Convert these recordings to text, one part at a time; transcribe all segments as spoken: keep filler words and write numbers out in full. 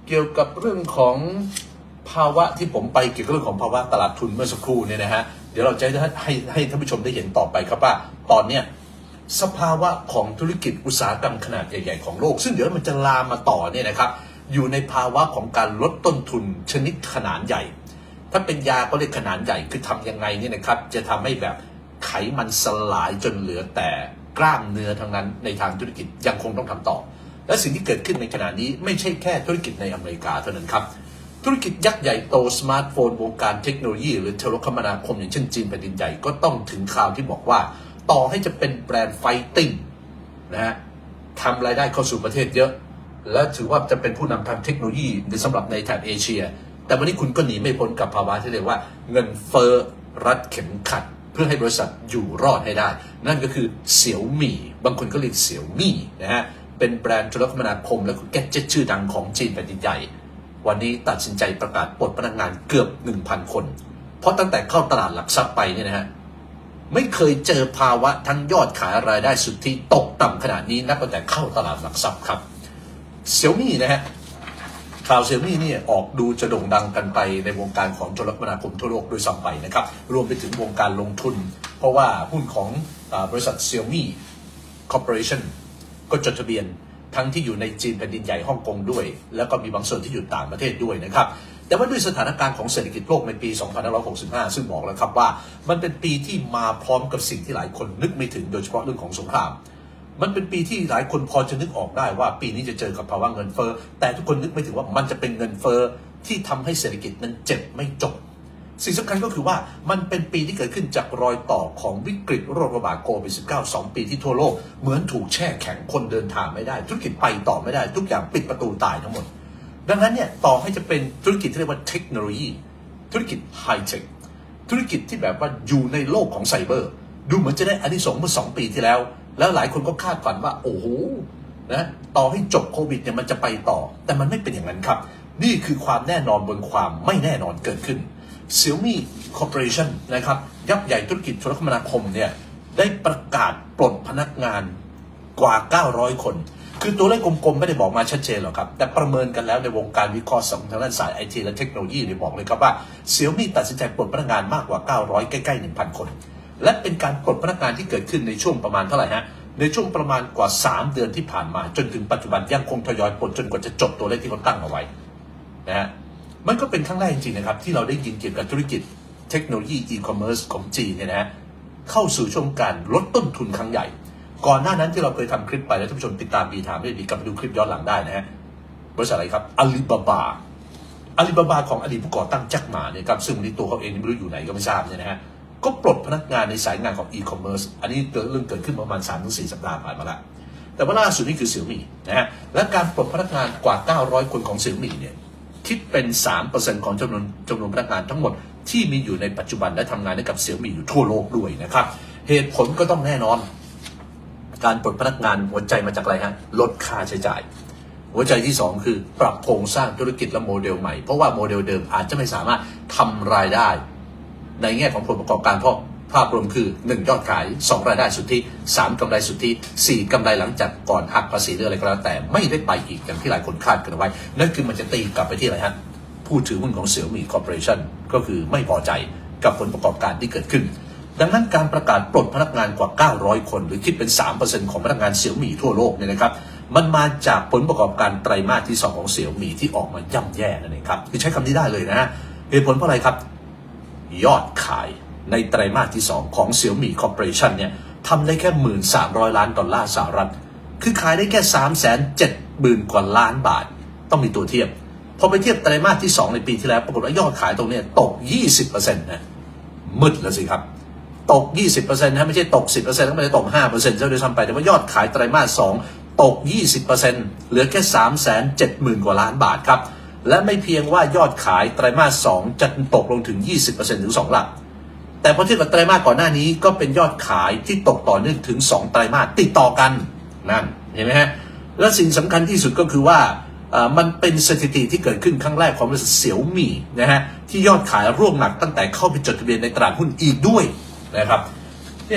เกี่ยวกับเรื่องของภาวะที่ผมไปเกี่ยวกับเรื่องของภาวะตลาดทุนเมื่อสักครู่เนี่ยนะฮะเดี๋ยวเราจะให้ให้ท่านผู้ชมได้เห็นต่อไปครับว่าตอนเนี้ยสภาวะของธุรกิจอุตสาหกรรมขนาดใหญ่ๆของโลกซึ่งเดี๋ยวมันจะลามมาต่อเนี่ยนะครับอยู่ในภาวะของการลดต้นทุนชนิดขนาดใหญ่ถ้าเป็นยาก็เรียกขนาดใหญ่คือทำยังไงเนี่ยนะครับจะทำให้แบบไขมันสลายจนเหลือแต่กล้ามเนื้อทั้งนั้นในทางธุรกิจยังคงต้องทำต่อและสิ่งที่เกิดขึ้นในขณะนี้ไม่ใช่แค่ธุรกิจในอเมริกาเท่านั้นครับธุรกิจยักษ์ใหญ่โตสมาร์ทโฟนวงการเทคโนโลยีหรือโทรคมนาคมอย่างเช่นจีนแผ่นดินใหญ่ก็ต้องถึงคราวที่บอกว่าต่อให้จะเป็นแบรนด์ไฟติ้งนะฮะทำรายได้เข้าสู่ประเทศเยอะและถือว่าจะเป็นผู้นำทางเทคโนโลยีสำหรับในแถบเอเชียแต่วันนี้คุณก็หนีไม่พ้นกับภาวะที่เรียกว่าเงินเฟ้อรัดเข็มขัดเพื่อให้บริษัทอยู่รอดให้ได้นั่นก็คือเสี่ยวมี่บางคนก็เรียกเสี่ยวมี่นะฮะเป็นแบรนด์โทรคมนาคมและแกดเจ็ตชื่อดังของจีนแผ่นดินใหญ่วันนี้ตัดสินใจประกาศปลดพนักงานเกือบ หนึ่งพัน คนเพราะตั้งแต่เข้าตลาดหลักทรัพย์ไปเนี่ยนะฮะไม่เคยเจอภาวะทั้งยอดขายรายได้สุทธิตกต่ำขนาดนี้นับตั้งแต่เข้าตลาดหลักทรัพย์ครับเสี่ยวมี่นะฮะข่าวเสี่ยวมี่นี่ออกดูจะโด่งดังกันไปในวงการของโทรคมนาคมทั่วโลกโดยซ้ำไปนะครับรวมไปถึงวงการลงทุนเพราะว่าหุ้นของบริษัทเซี่ยมี่คอร์ปอเรชั่นก็จดทะเบียนทั้งที่อยู่ในจีนแผ่นดินใหญ่ฮ่องกงด้วยแล้วก็มีบางส่วนที่อยู่ต่างประเทศด้วยนะครับแต่ว่าด้วยสถานการณ์ของเศรษฐกิจโลกในปี สองพันห้าร้อยหกสิบห้า ซึ่งบอกแล้วครับว่ามันเป็นปีที่มาพร้อมกับสิ่งที่หลายคนนึกไม่ถึงโดยเฉพาะเรื่องของสงครามมันเป็นปีที่หลายคนพอจะนึกออกได้ว่าปีนี้จะเจอกับภาวะเงินเฟ้อแต่ทุกคนนึกไม่ถึงว่ามันจะเป็นเงินเฟ้อที่ทำให้เศรษฐกิจนั้นเจ็บไม่จบสิ่งสำคัญก็คือว่ามันเป็นปีที่เกิดขึ้นจากรอยต่อของวิกฤตโรคระบาดโควิด สิบเก้า สองปีที่ทั่วโลกเหมือนถูกแช่แข็งคนเดินทางไม่ได้ธุรกิจไปต่อไม่ได้ทุกอย่างปิดประตูตายทั้งหมดดังนั้นเนี่ยต่อให้จะเป็นธุรกิจที่เรียกว่าเทคโนโลยีธุรกิจไฮเทคธุรกิจที่แบบว่าอยู่ในโลกของไซเบอร์ดูเหมือนจะได้อานิสงส์เมื่อสองปีที่แล้วแล้วหลายคนก็คาดฝันว่าโอ้โหนะต่อให้จบโควิดเนี่ยมันจะไปต่อแต่มันไม่เป็นอย่างนั้นครับนี่คือความแน่นอนบนความไม่แน่นอนเกิดขึ้น Xiaomi Corporation นะครับยักษ์ใหญ่ธุรกิจโทรคมนาคมเนี่ยได้ประกาศปลดพนักงานกว่าเก้าร้อยคนคือตัวเลขกลมๆไม่ได้บอกมาชัดเจนหรอกครับแต่ประเมินกันแล้วในวงการวิเคราะห์ทางด้านสายไอทีและเทคโนโลยีเนี่ยบอกเลยครับว่า Xiaomi ตัดสินใจปลดพนักงานมากกว่าเก้าร้อยใกล้ๆ หนึ่งพัน คนและเป็นการปลดพนักงานที่เกิดขึ้นในช่วงประมาณเท่าไหร่ฮะในช่วงประมาณกว่าสามเดือนที่ผ่านมาจนถึงปัจจุบันยังคงทยอยปลดจนกว่าจะจบตัวเลขที่เขาตั้งเอาไว้นะฮะมันก็เป็นครั้งแรกจริงๆนะครับที่เราได้ยินเกี่ยวกับธุรกิจเทคโนโลยีอีคอมเมิร์ซของจีนเนี่ยนะฮะเข้าสู่ช่วงการลดต้นทุนครั้งใหญ่ก่อนหน้านั้นที่เราเคยทำคลิปไปแล้วท่านผู้ชมติดตามดีถามได้ดีกลับไปดูคลิปย้อนหลังได้นะฮะบริษัทอะไรครับอาลีบาบาอาลีบาบาของอดีตผู้ก่อตั้งแจ็คหม่าเนี่ยครับซึ่งวันนี้ตัวเขาเองไม่รู้อยู่ไหนก็ไม่ทราบเนี่ยนะฮะก็ปลดพนักงานในสายงานของอีคอมเมิร์ซอันนี้เรื่องเกิดขึ้นประมาณ สามถึงสี่ สัปดาห์ผ่านมาแล้วแต่ว่าล่าสุดนี่คือเสี่ยวมี่นะฮะและการปลดพนักงานกว่าเก้าร้อยคนของเสี่ยวมี่เนี่ยคิดเป็น สามเปอร์เซ็นต์ ของจำนวนจำนวนพนักงานทั้งหมดที่มีอยู่ในปัจจุบันและทำงานให้กับเสี่ยวมี่อยู่ทั่วโลกด้วยนะครับเหตุผลก็ต้องแน่นอนการปลดพนักงานหัวใจมาจากอะไรฮะลดค่าใช้จ่ายหัวใจที่สองคือปรับโครงสร้างธุรกิจและโมเดลใหม่เพราะว่าโมเดลเดิมอาจจะไม่สามารถทำรายได้ในแง่ของผลประกอบการเพราะภาพรวมคือหนึ่งยอดขายสองรายได้สุทธิสามกำไรสุทธิสี่กำไรหลังจากก่อนหักภาษีหรืออะไรก็แล้วแต่ไม่ได้ไปอีกอย่างที่หลายคนคาดกันไว้นั่นคือมันจะตีกลับไปที่อะไรฮะผู้ถือหุ้นของ Xiaomi Corporation ก็คือไม่พอใจกับผลประกอบการที่เกิดขึ้นดังนั้นการประกาศปลดพนักงานกว่าเก้าร้อยคนหรือคิดเป็น สามเปอร์เซ็นต์ ของพนักงาน Xiaomi ทั่วโลกเนี่ยนะครับมันมาจากผลประกอบการไตรมาสที่สองของ Xiaomi ที่ออกมาย่ำแย่นั่นเองครับคือใช้คำนี้ได้เลยนะฮะเหตุผลเพราะอะไรครับยอดขายในไตรมาสที่สองของ Xiaomi Corporation เนี่ยทำได้แค่ หนึ่งพันสามร้อย ล้านดอลลาร์สหรัฐคือขายได้แค่ สามแสนเจ็ดหมื่น กว่าล้านบาทต้องมีตัวเทียบพอไปเทียบไตรมาสที่สองในปีที่แล้วปรากฏว่ายอดขายตรงนี้ตก ยี่สิบเปอร์เซ็นต์ นะมืดแล้วสิครับตก ยี่สิบเปอร์เซ็นต์ นะไม่ใช่ตก สิบเปอร์เซ็นต์ แล้วไม่ได้ตก ห้าเปอร์เซ็นต์ ซะด้วยซ้ำไปแต่ว่ายอดขายไตรมาสสองตก ยี่สิบเปอร์เซ็นต์ เหลือแค่ สามแสนเจ็ดหมื่น กว่าล้านบาทครับและไม่เพียงว่ายอดขายไตรมาสสองจะตกลงถึง ยี่สิบเปอร์เซ็นต์ ถึงสองหลักแต่พอเทียบกับไตรมาสก่อนหน้านี้ก็เป็นยอดขายที่ตกต่อเนื่องถึงสองไตรมาสติดต่อกันนั่นเห็นไหมฮะและสิ่งสำคัญที่สุดก็คือว่ามันเป็นสถิติที่เกิดขึ้นครั้งแรกของบริษัทเสี่ยวมี่นะฮะที่ยอดขายร่วงหนักตั้งแต่เข้าไปจดทะเบียนในตลาดหุ้นอีกด้วยนะครับเนี่ยฮะ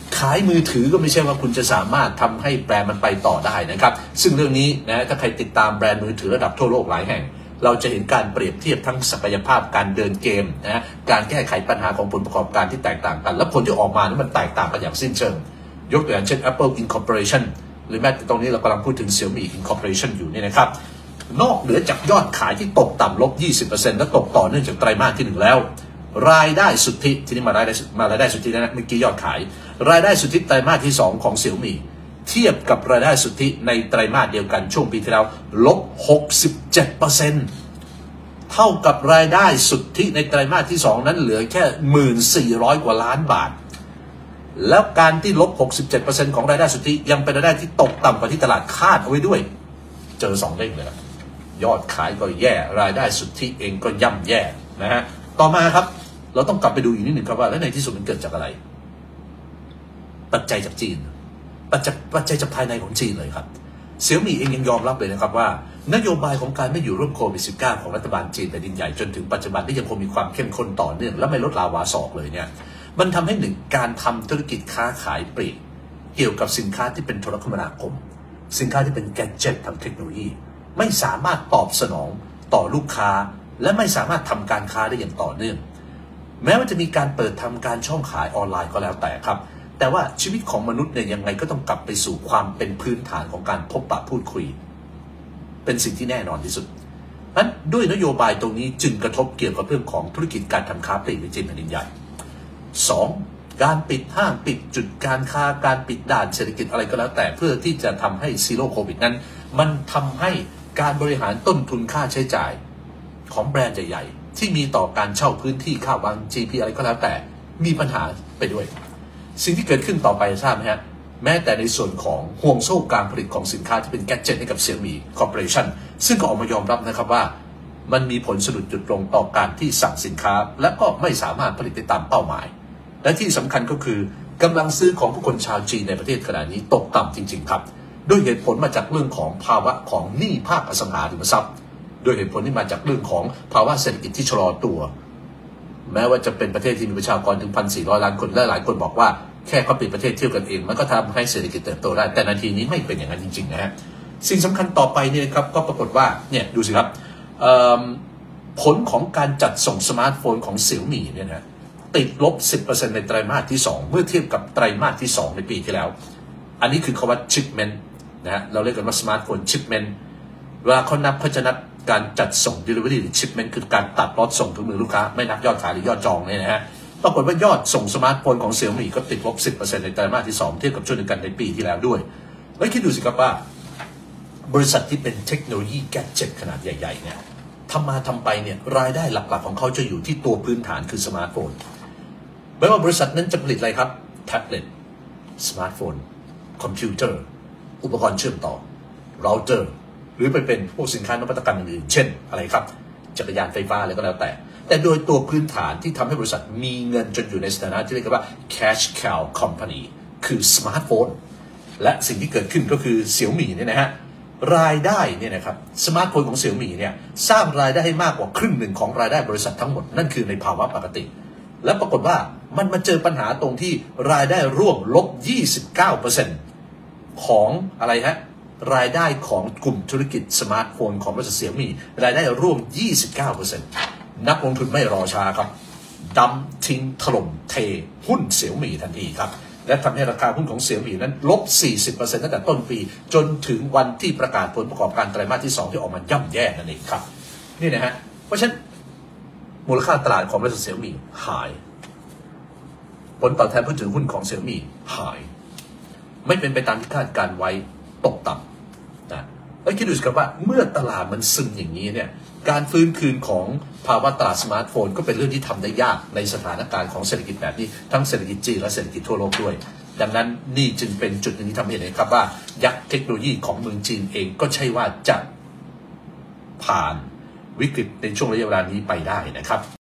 ขายมือถือก็ไม่ใช่ว่าคุณจะสามารถทำให้แบรนด์มันไปต่อได้นะครับซึ่งเรื่องนี้นะถ้าใครติดตามแบรนด์มือถือระดับทั่วโลกหลายแห่งเราจะเห็นการเปรียบเทียบทั้งศักยภาพการเดินเกมนะการแก้ไขปัญหาของผลประกอบการที่แตกต่างกันและผลที่ออกมานั้นมันแตกต่างกันอย่างสิ้นเชิงยกตัวอย่างเช่น Apple Incorporation หรือแม้แต่ตรงนี้เรากำลังพูดถึง Xiaomi Incorporation อยู่นี่นะครับนอกเหนือจากยอดขายที่ตกต่ำลบ ยี่สิบเปอร์เซ็นต์ และตกต่อเนื่องจากไตรมาสที่หนึ่งแล้วรายได้สุทธิที่นี่มารายได้มารายได้สุทธินะเมื่อกี้ยอดขายรายได้สุทธิไตรมาสที่สองของ Xiaomi เทียบกับรายได้สุทธิในไตรมาสเดียวกันช่วงปีที่แล้วลบ หกสิบเจ็ดเปอร์เซ็นต์ เท่ากับรายได้สุทธิในไตรมาสที่สองนั้นเหลือแค่ หนึ่งพันสี่ร้อย กว่าล้านบาทแล้วการที่ลบ หกสิบเจ็ดเปอร์เซ็นต์ ของรายได้สุทธิยังเป็นรายได้ที่ตกต่ำกว่าที่ตลาดคาดเอาไว้ด้วยเจอสองเด้งเลยยอดขายก็แย่รายได้สุทธิเองก็ย่ำแย่นะฮะต่อมาครับเราต้องกลับไปดูอีกนิดหนึ่งครับว่าแล้วในที่สุดมันเกิดจากอะไรปัจจัยจากจีนปัจจัยปัจจัยจากภายในของจีนเลยครับเสี่ยวมี่เองยังยอมรับเลยนะครับว่านโยบายของการไม่อยู่ร่วมโควิด สิบเก้า ของรัฐบาลจีนแผ่นดินใหญ่จนถึงปัจจุบันที่ยังคงมีความเข้มข้นต่อเนื่องและไม่ลดลาวาศอกเลยเนี่ยมันทำให้หนึ่งการทำธุรกิจค้าขายปลีกเกี่ยวกับสินค้าที่เป็นโทรคมนาคมสินค้าที่เป็นแกดเจ็ตทางเทคโนโลยีไม่สามารถตอบสนองต่อลูกค้าและไม่สามารถทำการค้าได้อย่างต่อเนื่องแม้ว่าจะมีการเปิดทำการช่องขายออนไลน์ก็แล้วแต่ครับแต่ว่าชีวิตของมนุษย์เนี่ยยังไงก็ต้องกลับไปสู่ความเป็นพื้นฐานของการพบปะพูดคุยเป็นสิ่งที่แน่นอนที่สุดนั้นด้วยนโยบายตรงนี้จึงกระทบเกี่ยวกับเรื่องของธุรกิจการทำค้าปลีกในจีนแผ่นดินใหญ่สองการปิดห้างปิดจุดการค้าการปิดด่านเศรษฐกิจอะไรก็แล้วแต่เพื่อที่จะทำให้ซีโร่โควิดนั้นมันทำให้การบริหารต้นทุนค่าใช้จ่ายของแบรนด์ใหญ่ๆที่มีต่อการเช่าพื้นที่ค่าวาง จี พี อะไรก็แล้วแต่มีปัญหาไปด้วยสิ่งที่เกิดขึ้นต่อไปทราบไหมฮะแม้แต่ในส่วนของห่วงโซ่การผลิตของสินค้าที่เป็นแกดเจ็ตให้กับ Xiaomi Corporation ซึ่งก็ออกมายอมรับนะครับว่ามันมีผลสะดุดจุดลงต่อการที่สั่งสินค้าและก็ไม่สามารถผลิตได้ตามเป้าหมายและที่สำคัญก็คือกำลังซื้อของผู้คนชาวจีนในประเทศขณะนี้ตกต่ำจริงๆครับด้วยเหตุผลมาจากเรื่องของภาวะของหนี้ภาคอสังหาริมทรัพย์ด้วยเหตุผลที่มาจากเรื่องของภาวะเศรษฐกิจที่ชะลอตัวแม้ว่าจะเป็นประเทศที่มีประชากรถึง หนึ่งพันสี่ร้อย ล้านคนและหลายคนบอกว่าแค่เขาปิดประเทศเที่ยวกันเองมันก็ทำให้เศรษฐกิจเติบโตได้แต่นาทีนี้ไม่เป็นอย่างนั้นจริงๆนะฮะสิ่งสำคัญต่อไปเนี่ยครับก็ปรากฏว่าเนี่ยดูสิครับผลของการจัดส่งสมาร์ทโฟนของ Xiaomi เนี่ยนะติดลบ สิบเปอร์เซ็นต์ ในไตรมาสที่สองเมื่อเทียบกับไตรมาสที่สองในปีที่แล้วอันนี้คือคำว่า shipment นะฮะเราเรียกกันว่าสมาร์ทโฟน shipment เวลาเขานับเขาจะนับการจัดส่ง delivery หรือ shipment คือการตัดล็อตส่งถึงมือลูกค้าไม่นับยอดขายหรือยอดจองเนี่ยนะฮะปรากฏว่ายอดส่งสมาร์ทโฟนของ Xiaomi ก็ติดลบ สิบเปอร์เซ็นต์ ในไตรมาสที่สองเทียบกับช่วงเดียวกันในปีที่แล้วด้วยแล้วคิดดูสิครับว่าบริษัทที่เป็นเทคโนโลยีแกดเจ็ตขนาดใหญ่ๆเนี่ยทำมาทำไปเนี่ยรายได้หลักๆของเขาจะอยู่ที่ตัวพื้นฐานคือสมาร์ทโฟนไม่ว่าบริษัทนั้นจะผลิตอะไรครับแท็บเล็ตสมาร์ทโฟนคอมพิวเตอร์อุปกรณ์เชื่อมต่อเราเตอร์หรือไปเป็นพวกสินค้านวัตกรรมอื่นๆเช่นอะไรครับจักรยานไฟฟ้าอะไรก็แล้วแต่แต่โดยตัวพื้นฐานที่ทำให้บริษัทมีเงินจนอยู่ในสถานะที่เรียกว่า cash cow company คือสมาร์ทโฟนและสิ่งที่เกิดขึ้นก็คือ Xiaomi เนี่ยนะฮะรายได้เนี่ยนะครับสมาร์ทโฟนของ Xiaomi เนี่ยสร้างรายได้ให้มากกว่าครึ่งหนึ่งของรายได้บริษัททั้งหมดนั่นคือในภาวะปกติและปรากฏว่ามันมาเจอปัญหาตรงที่รายได้ร่วงลบ ยี่สิบเก้าเปอร์เซ็นต์ ของอะไรฮะรายได้ของกลุ่มธุรกิจสมาร์ทโฟนของบริษัท Xiaomi รายได้ร่วง ยี่สิบเก้าเปอร์เซ็นต์ นักลงทุนไม่รอช้าครับดำทิ้งถล่มเทหุ้น Xiaomi ทันทีครับและทำให้ราคาหุ้นของ Xiaomi นั้นลบ สี่สิบเปอร์เซ็นต์ ตั้งแต่ต้นปีจนถึงวันที่ประกาศผลประกอบการไตรมาสที่สองที่ออกมาย่ำแย่นั่นเองครับนี่นะฮะเพราะฉะนั้นมูลค่าตลาดของบริษัท Xiaomi หายผลตอบแทนผู้ถือหุ้นของ Xiaomi หายไม่เป็นไปตามที่คาดการไว้ตกต่ำนะแล้วคิดดูสิครับว่าเมื่อตลาดมันซึมอย่างนี้เนี่ยการฟื้นคืนของภาวะตลาดสมาร์ทโฟนก็เป็นเรื่องที่ทำได้ยากในสถานการณ์ของเศรษฐกิจแบบนี้ทั้งเศรษฐกิจจีนและเศรษฐกิจทั่วโลกด้วยดังนั้นนี่จึงเป็นจุดหนึ่งที่ทำให้เห็นครับว่ายักษ์เทคโนโลยีของเมืองจีนเองก็ใช่ว่าจะผ่านวิกฤตในช่วงระยะเวลานี้ไปได้นะครับ